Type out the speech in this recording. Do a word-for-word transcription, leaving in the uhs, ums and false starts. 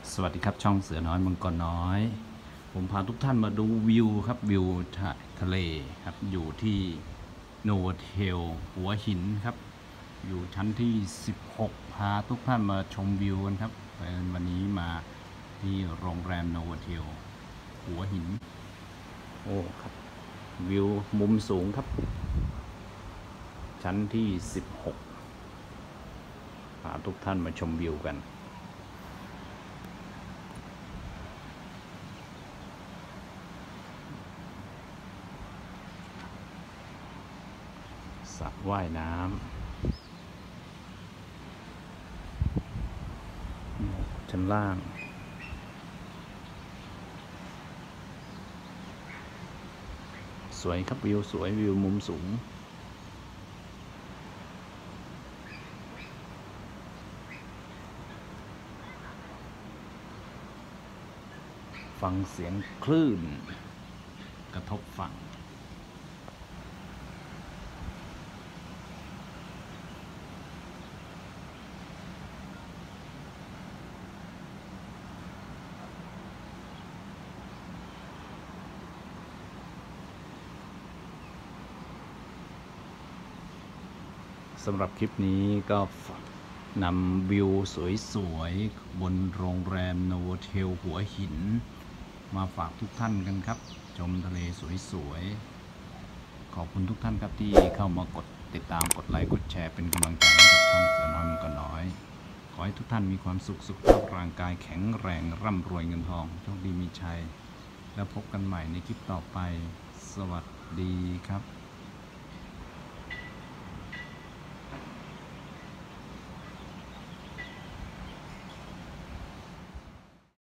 สวัสดีครับช่องเสือน้อยมังกรน้อยผมพาทุกท่านมาดูวิวครับวิวทะเลครับอยู่ที่โนโวเทลหัวหินครับอยู่ชั้นที่สิบหกพาทุกท่านมาชมวิวกันครับวันนี้มาที่โรงแรมโนโวเทลหัวหินโอ้ครับวิวมุมสูงครับชั้นที่สิบหกพาทุกท่านมาชมวิวกันสระว่ายน้ำชั้นล่างสวยครับวิวสวยวิวมุมสูงฟังเสียงคลื่นกระทบฝั่งสำหรับคลิปนี้ก็นำวิวสวยๆบนโรงแรมโนโวเทลหัวหินมาฝากทุกท่านกันครับชมทะเลสวยๆขอบคุณทุกท่านครับที่เข้ามากดติดตามกดไลค์กดแชร์เป็นกำลังใจให้กับช่องเสือน้อยมังกรน้อยขอให้ทุกท่านมีความสุขสุขภาพร่างกายแข็งแรงร่ำรวยเงินทองโชคดีมีชัยแล้วพบกันใหม่ในคลิปต่อไปสวัสดีครับ